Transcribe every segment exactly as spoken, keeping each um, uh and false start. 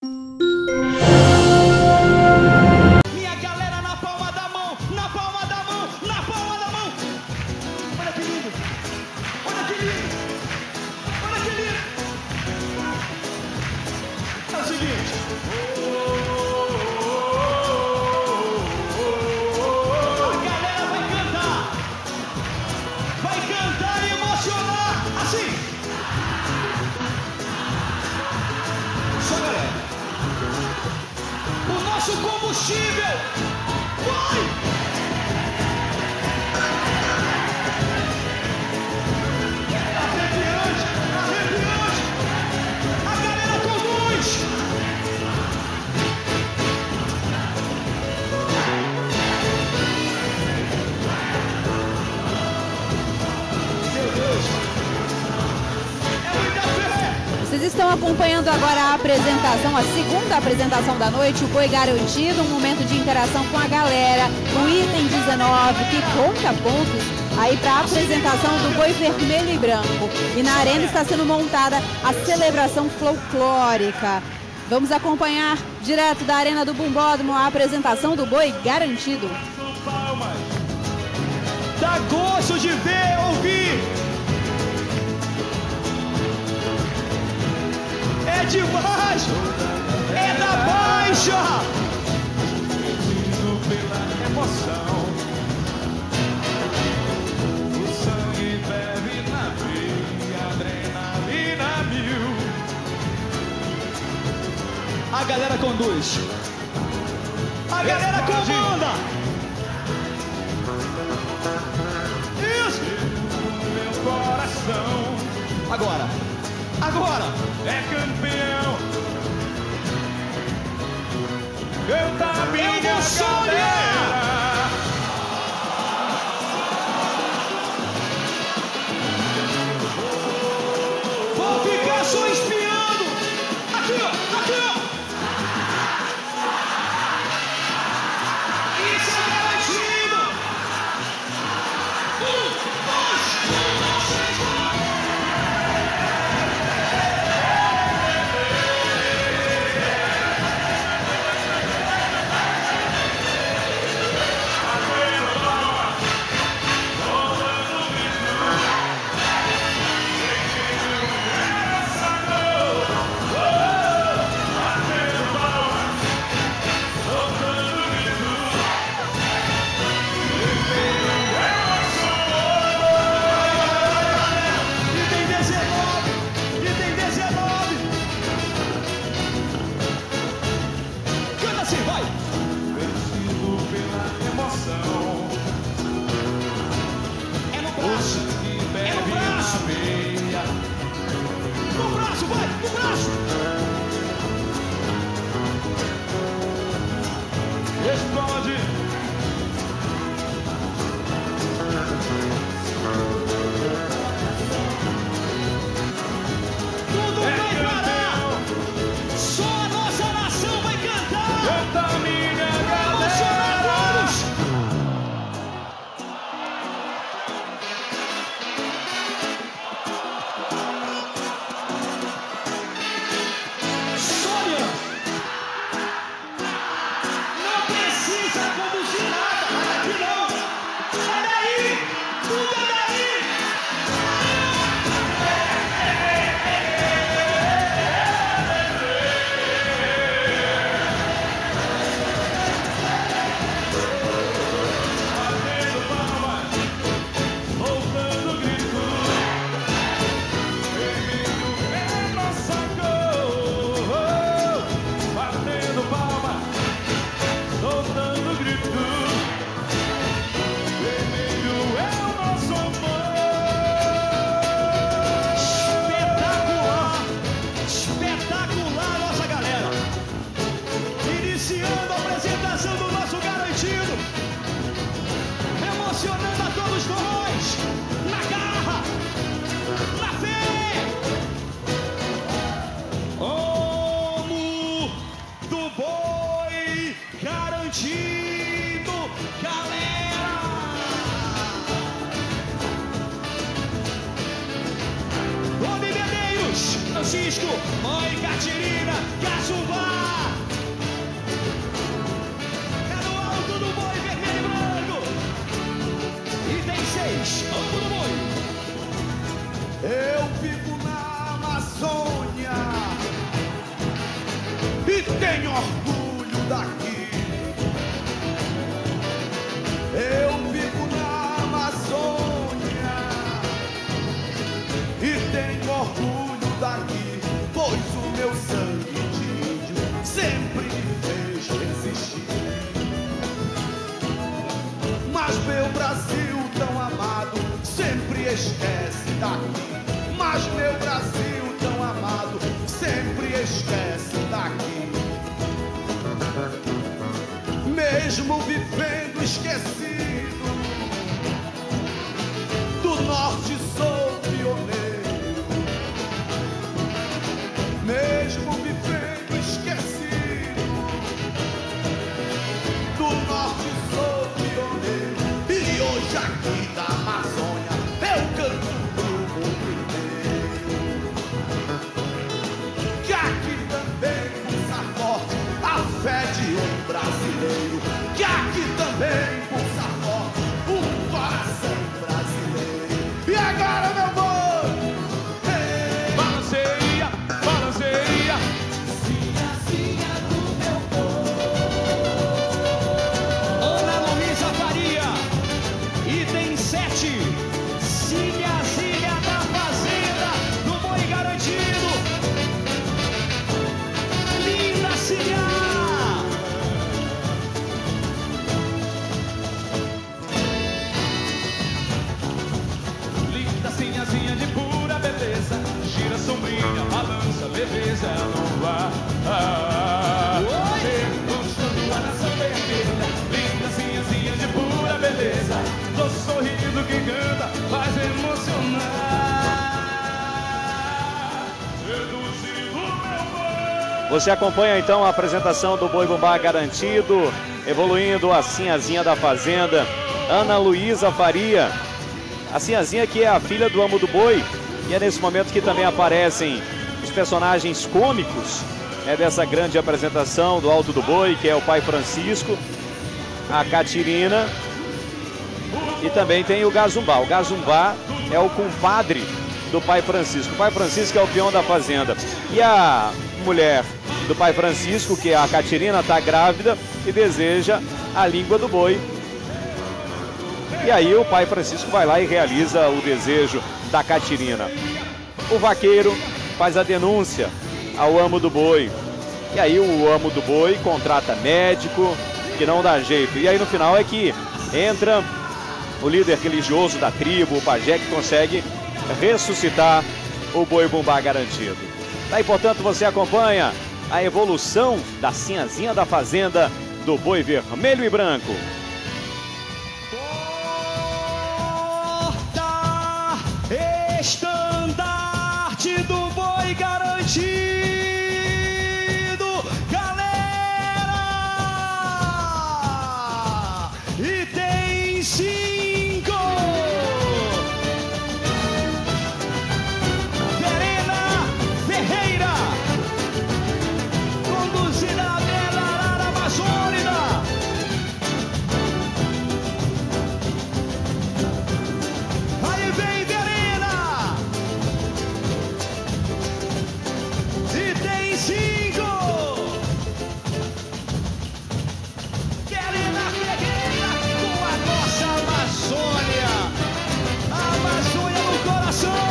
Minha galera na palma da mão, na palma da mão, na palma da mão. Olha que lindo, olha que lindo, olha que lindo. É o seguinte. A galera vai cantar, vai cantar e emocionar, assim. Só galera. O nosso combustível vai! Arrepiante, arrepiante! A galera conduz! Meu Deus! É muita fé! Vocês estão acompanhando agora a apresentação, a segunda apresentação da noite, o Boi Garantido, um momento de interação com a galera, o item dezenove, que conta pontos aí para a apresentação do Boi Vermelho e Branco. E na arena está sendo montada a celebração folclórica. Vamos acompanhar direto da Arena do Bumbódromo a apresentação do Boi Garantido. Palmas! Dá gosto de ver, ouvir! É demais! É da baixa! Pela emoção, o sangue bebe na veia, adrenalina mil. A galera conduz. A galera comanda. Isso! Meu coração. Agora. Agora. É campeão. Canta minha galera. Vou ficar só espiando. Aqui, ó. Aqui, ó. Isso é garantido. Um, dois, um, três, Francisco, mãe Catirina, Caçubá. e tenho orgulho daqui. Eu vivo na Amazônia e tenho orgulho daqui, pois o meu sangue de índio sempre me fez resistir. Mas meu Brasil tão amado sempre esquece daqui. Mas meu Brasil tão amado sempre esquece daqui. Mesmo vivendo esquecido, do norte sou pioneiro. Mesmo vivendo esquecido, do norte sou pioneiro. E hoje aqui da Amazônia eu canto pro mundo inteiro, que aqui também pulsa forte a fé de um brasileiro, que aqui também pulsa forte um coração brasileiro. E agora, meu boi, hey! Balanceia, balanceia, sinha, sinha do meu boi. Ana Luísa Faria, item sete, sinha, sinha da fazenda, do boi garantido. Linda sinha. Sinhazinha de pura beleza, gira sombrinha, balança, leveza no ar. Ah, gostando a nação vermelha, linda sinhazinha de pura beleza, do sorriso que canta, faz emocionar. Seduzir o meu boi. Você acompanha então a apresentação do Boi Bumbá Garantido, evoluindo a sinhazinha da fazenda, Ana Luísa Faria. A sinhazinha que é a filha do amo do boi, e é nesse momento que também aparecem os personagens cômicos, né, dessa grande apresentação do Alto do Boi, que é o pai Francisco, a Catirina e também tem o Gazumbá. O Gazumbá é o compadre do pai Francisco. O pai Francisco é o peão da fazenda. E a mulher do pai Francisco, que é a Catirina, está grávida e deseja a língua do boi. E aí o pai Francisco vai lá e realiza o desejo da Catirina. O vaqueiro faz a denúncia ao amo do boi. E aí o amo do boi contrata médico, que não dá jeito. E aí no final é que entra o líder religioso da tribo, o pajé, que consegue ressuscitar o Boi Bumbá Garantido. Daí, portanto, você acompanha a evolução da sinhazinha da fazenda do boi vermelho e branco. Estandarte do boi garantido, galera! E tem cinco. Verena Ferreira, conduzida pela Arara Amazônica. Aí vem Verena. E tem cinco. Verena Ferreira com a nossa Amazônia. A Amazônia no coração.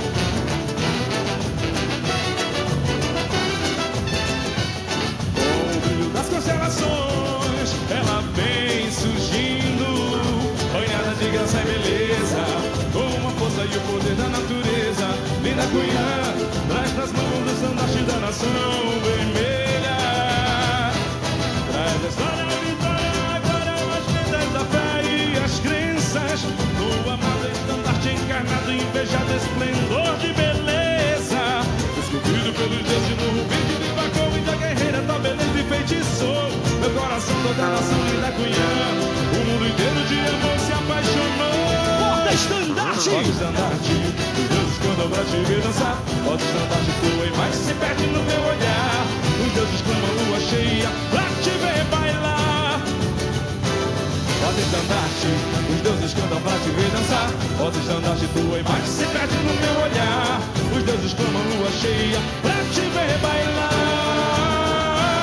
Com o brilho das constelações, ela vem surgindo, banhada de graça e beleza, com uma força e o poder da natureza. Linda Cunhã traz nas mãos o estandarte da nação vermelha, traz a história, a vitória, agora as lendas da fé e as crenças, no amado estandarte encarnado, invejado esplendor de beleza, esculpido pelos deuses no rubi de Vivacão e da guerreira da beleza e feitiçou meu coração, toda a nação Linda Cunhã, o mundo inteiro de amor se apaixonou. Porta estandarte, porta estandarte, os deuses clamam pra te ver dançar. Porta estandarte, tua imagem se perde no meu olhar. Os deuses clamam lua cheia pra te ver bailar. Porta estandarte, os deuses cantam pra te ver dançar. Porta estandarte, tua imagem se perde no meu olhar. Os deuses clamam lua cheia pra te ver bailar.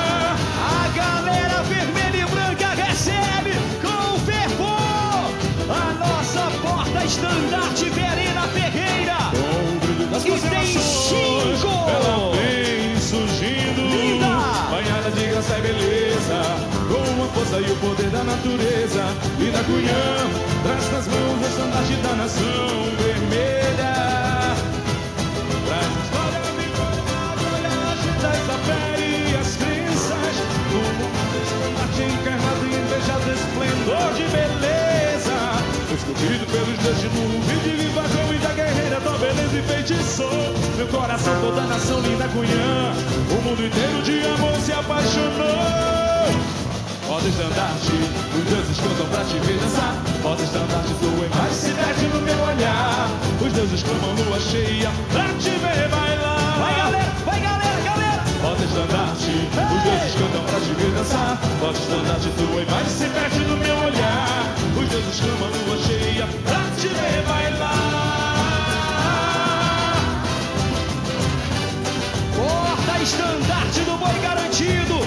graça e beleza, com a força e o poder da natureza. Linda Cunhã, traz nas mãos o estandarte da nação vermelha. Traz a história, a vitória, a coragem dessa fé e as crenças. Um estandarte encarnado e invejado esplendor de beleza. Esculpido pelos deuses de nuvem de viva cão e da guerreira, tua beleza enfeitiçou meu coração, toda a nação. Linda Cunhã, o mundo inteiro de amor se apaixonou. Roda estandarte, os deuses cantam pra te ver dançar. Roda estandarte, tua imagem se perde no meu olhar. Os deuses clamam lua cheia pra te ver bailar. Vai galera, vai galera, galera. Roda estandarte, os deuses cantam pra te ver dançar. Roda estandarte, tua imagem se perde no meu olhar. Os deuses clamam lua cheia pra te ver bailar. Porta estandarte do boi garantido.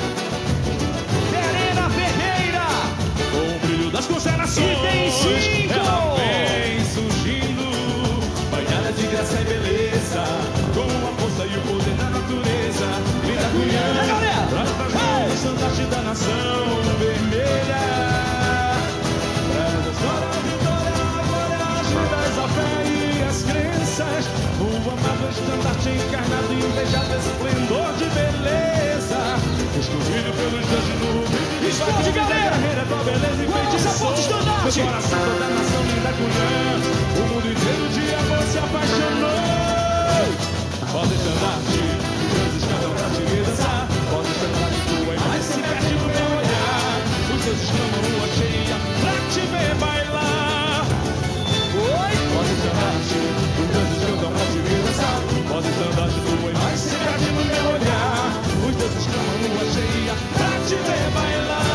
Verena Ferreira. Com o brilho das constelações, E tem cinco. ela vem surgindo, banhada de graça e beleza, com a força e o poder da natureza. Linda Cunhã, E a galera? traz pras mãos o estandarte da nação vermelha. Traz a história, a vitória, a coragem das a fé e as crenças. O amado estandarte encarnado e invejado esplendor de beleza. Esculpido pelos deuses de nuvem. Explode, galera! Tua beleza enfeitiçou meu coração, toda a nação. Linda Cunhã, o mundo inteiro de amor se apaixonou. Roda estandarte, os deuses cantam pra te ver dançar. Roda estandarte, tua imagem se perde no meu olhar. Os deuses clamam lua cheia pra te ver bailar. Oi. Roda estandarte, os deuses cantam pra te ver dançar. Roda estandarte, tua imagem se perde no meu olhar. Os deuses clamam lua cheia pra te ver bailar.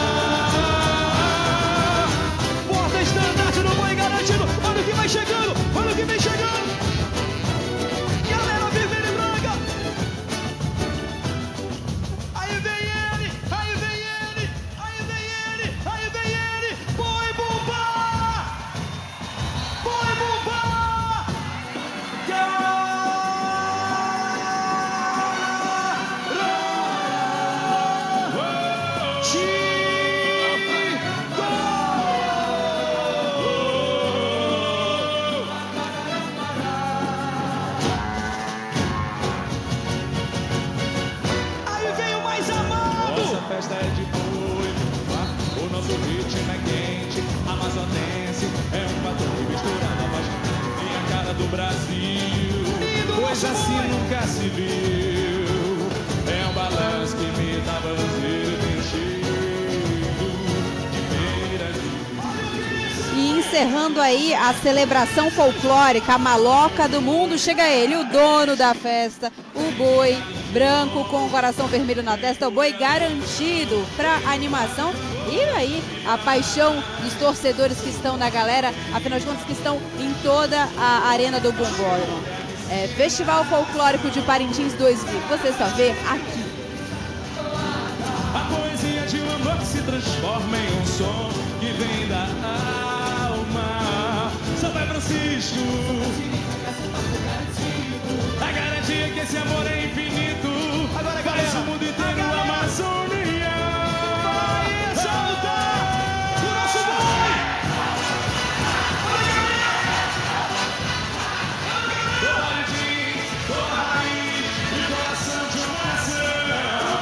Porta estandarte do boi garantido. Olha o que vai chegando, olha o que vem chegando. Galera vermelha e branca. Aí vem ele, aí vem ele, aí vem ele, aí vem ele. Boi Bumbá! Boi Bumbá! Aí vem o mais amado. Nossa festa é de boi, o nosso ritmo é quente, amazonense, é um batom misturado a voz e a cara do Brasil. Lindo Coisa nosso assim boi. nunca se viu, é um balanço que me dá banzeiro, tem cheiro de feira de... E encerrando aí a celebração folclórica, a maloca do mundo, chega ele, o dono da festa, o boi branco com o coração vermelho na testa, o boi garantido para animação. E aí, a paixão dos torcedores que estão na galera, afinal de contas, que estão em toda a arena do Bumbódromo. É, Festival Folclórico de Parintins dois mil, você só vê aqui. A poesia de um amor que se transforma em um som que vem da alma. São Pai Francisco, a garantia que esse amor é infinito. Agora, galera, faz o mundo inteiro a galera Amazônia. vai exaltar o nosso boi. Parintins, toda raiz e coração de uma nação.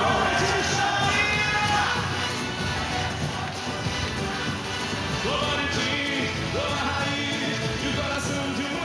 Parintins, toda raiz e coração de uma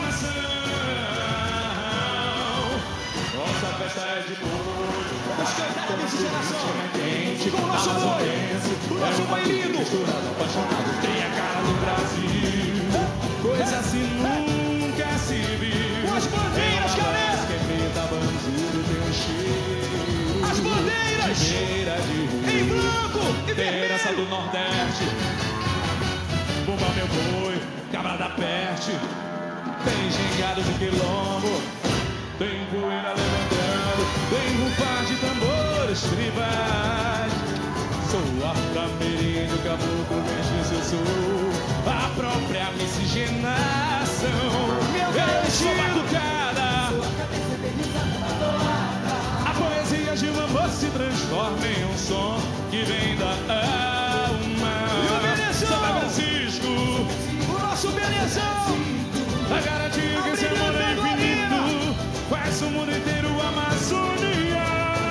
nação. Nossa festa é de boi, Vamos cantar a miscigenação quente, com o nosso boi. amazonense, O nosso boi lindo. misturado, apaixonado, tem a cara do Brasil. Coisa assim nunca se viu. Com as bandeiras, galera. Que imita bandido, tem um cheiro. As bandeiras. De beira de rio. Em branco e Tem herança vermelho. do Nordeste. Bumba meu boi, cabra da peste. Tem gingado de quilombo. Tem poeira levantando. Tem rufar de tambores tribais. Sou arca-mirim, caboclo, mestiço, eu sou a própria miscigenação. Meu Eu sou garantido. batucada. A poesia de um amor se transforma em um som que vem da alma. E o Belezão? São Francisco, O nosso Belezão. a garantia que esse amor é infinito, faz o mundo inteiro Amazônia.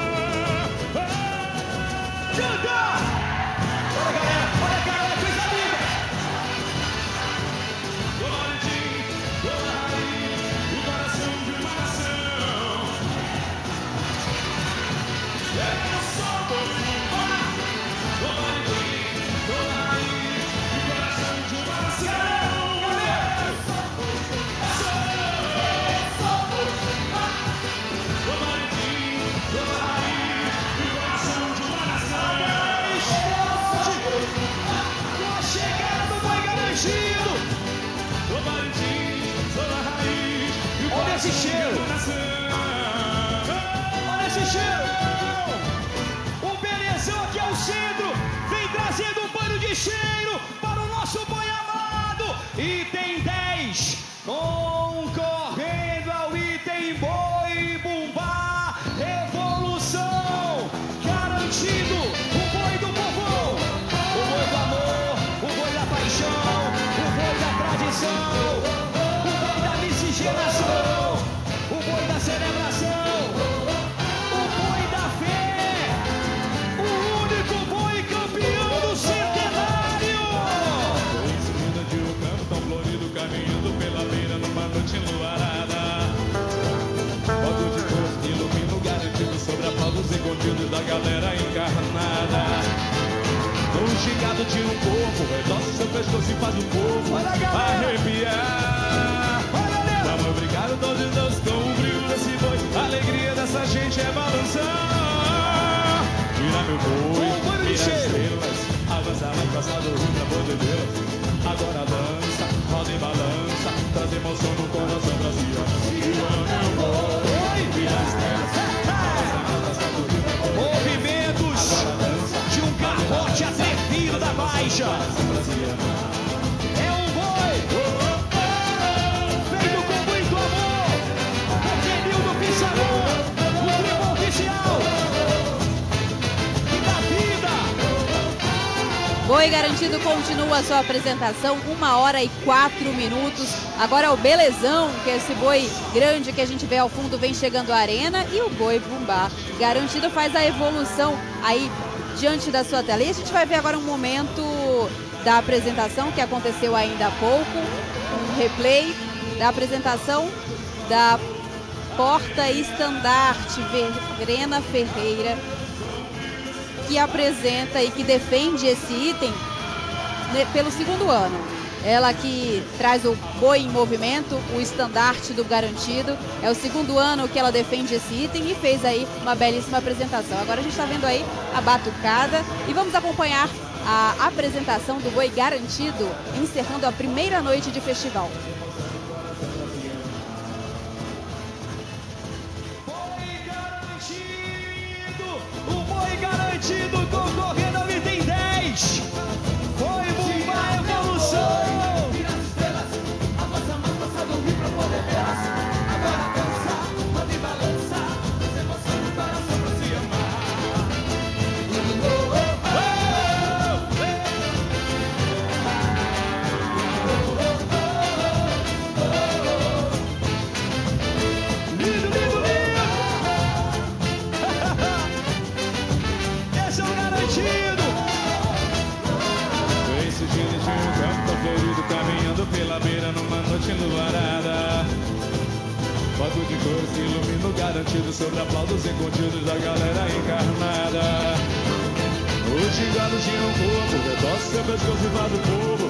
Canta! Olha, galera, olha, galera, coisa linda. Ô Valentim, ô Raí, o coração de uma nação. É o som do fubá. Ô Valentim, ô Raí, o coração de uma nação. Olha esse cheiro! Olha esse cheiro! O Belezão aqui ao centro vem trazendo um banho de cheiro para o nosso boi amado. Item dez, concorrendo ao item Boi Bumbá Evolução. Garantido o boi do povo, o boi do amor, o boi da paixão, o boi da tradição, o boi da miscigenação, o boi da celebração, o boi da fé, o único boi campeão do centenário. Coincidência de um campo tão florido, caminhando pela beira numa noite enluarada. Fogo de cor que ilumina o garantido sobre aplausos escondidos da galera encarnada. Um gigado de um corpo, redoça seu pescoço e faz o povo arrepiar. Vamos obrigado todos nós com o brilho desse boi, a alegria dessa gente é balançar. Tira meu boi, tira as estrelas, avança mais passado o pra poder vê-las. Agora dança, roda e balança, traz emoção no coração Brasil. Tira meu boi, tira as estrelas, avança mais passado o pra poder vê-las. Movimentos de um garrote atrevido da Baixa. É um boi feito com muito amor, por Denildo Pissarro, o tribo oficial da vida. Boi Garantido continua a sua apresentação, uma hora e quatro minutos. Agora é o Belezão, que é esse boi grande que a gente vê ao fundo, vem chegando à arena. E o Boi Bumbá Garantido faz a evolução aí diante da sua tela. E a gente vai ver agora um momento da apresentação que aconteceu ainda há pouco, um replay da apresentação da porta-estandarte Verena Ferreira, que apresenta e que defende esse item pelo segundo ano. Ela que traz o boi em movimento, o estandarte do Garantido. É o segundo ano que ela defende esse item e fez aí uma belíssima apresentação. Agora a gente está vendo aí a batucada e vamos acompanhar a apresentação do Boi Garantido, encerrando a primeira noite de festival. Boi Garantido, o Boi Garantido concorrendo ao item dez. Boi Bumbá Evolução. Tira as estrelas, avança mais passado o rio pra poder vê-las. Agora dança, roda e balança, traz emoção no coração pra se amar. Lindo, lindo, lindo! Esse é o Garantido! Esse giro de um campo florido, caminhando pela beira numa noite enluarada. Fogo de cores que ilumina o Garantido sobre aplausos escondidos da galera encarnada. O gigado de um corpo, redoça seu pescoço e faz o povo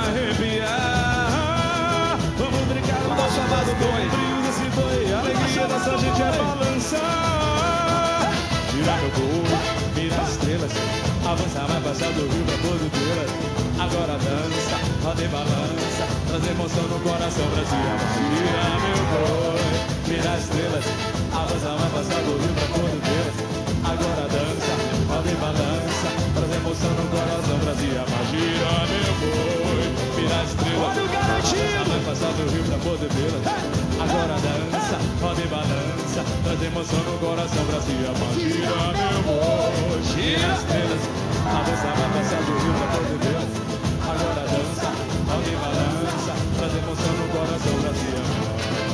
arrepiar. Vamos brincar o nosso amado boi, brilho desse boi, a alegria dessa gente é balançar. Tira meu boi, vira as estrelas, avança mais passar do rio pra poder vê-las. Agora dança, roda e balança, traz emoção no coração Brasil. Tira meu boi, vira as estrelas, avança mais passar do rio pra poder vê-las. Agora dança, roda e balança, traz emoção no coração Brasil. Gira meu boi, vira as estrelas, Olha o Garantido! avança mais passar do rio pra poder vê-las. Agora dança, roda e balança, balança, traz emoção no coração pra cima. Gira, meu boi, gira as estrelas. Avança, balança do rio pra todo Deus. Agora dança, alguém balança, traz emoção no coração pra cima.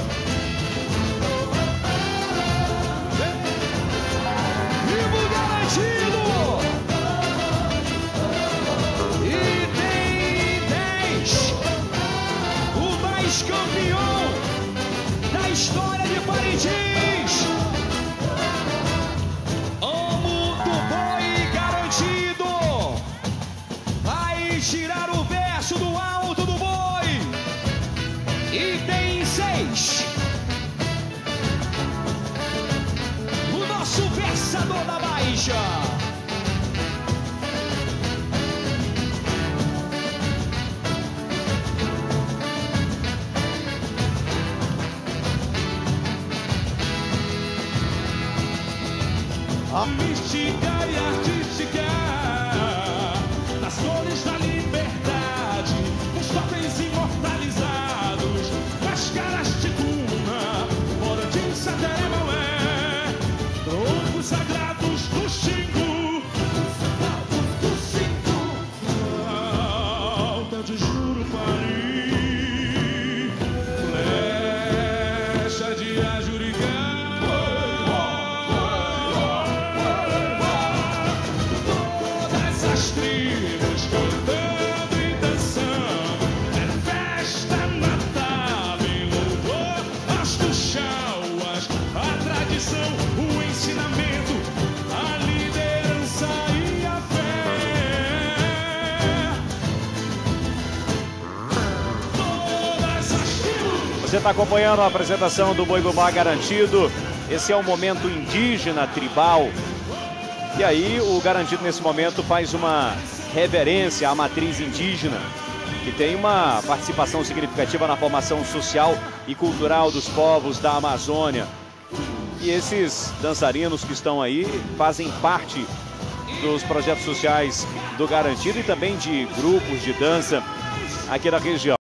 Vivo garantido! E tem dez, o mais campeão da história de Parintins. Amo do boi garantido. Vai tirar o verso do alto do boi. E tem seis. O nosso versador da Baixa. Mística e artística, nas cores da liberdade, os totens imortalizados, máscaras de cuna, fora de Sateremaué, troncos sagrados do Xingu, sagrados do Xingu, alta de Jurupari, flecha de Ajuricá. As tribos cantando e dançando, é festa natal em louvor às tuxauas, a tradição, o ensinamento, a liderança e a fé. Todas as tribos. Você está acompanhando a apresentação do Boi Bumbá Garantido. Esse é o momento indígena tribal. E aí o Garantido nesse momento faz uma reverência à matriz indígena, que tem uma participação significativa na formação social e cultural dos povos da Amazônia. E esses dançarinos que estão aí fazem parte dos projetos sociais do Garantido e também de grupos de dança aqui da região.